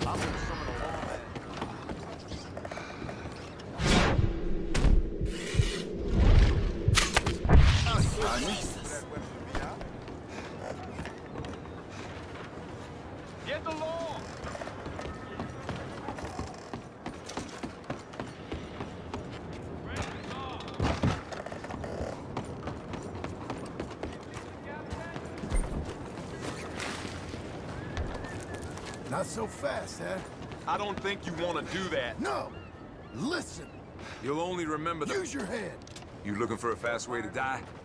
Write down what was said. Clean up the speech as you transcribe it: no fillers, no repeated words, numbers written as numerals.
Get along! Not so fast, huh? I don't think you want to do that. No! Listen! You'll only remember the... Use your head! You looking for a fast way to die?